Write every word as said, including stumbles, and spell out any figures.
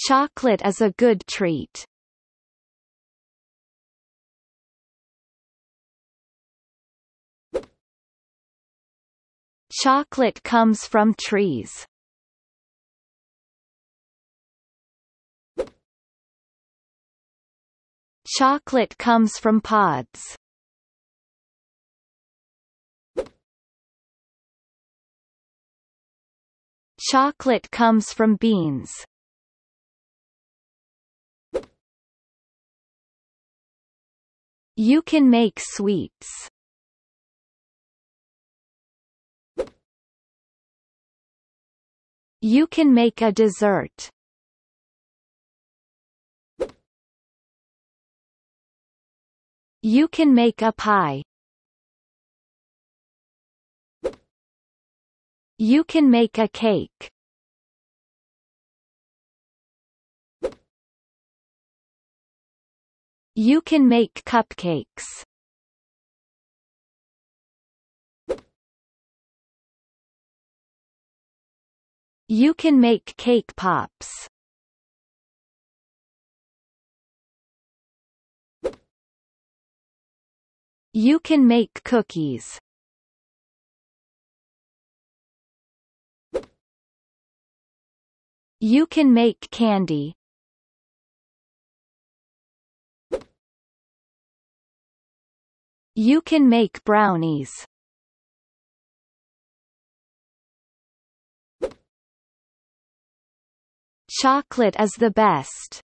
Chocolate is a good treat. Chocolate comes from trees. Chocolate comes from pods. Chocolate comes from beans. You can make sweets. You can make a dessert. You can make a pie. You can make a cake. You can make cupcakes. You can make cake pops. You can make cookies. You can make candy. You can make brownies. Chocolate is the best.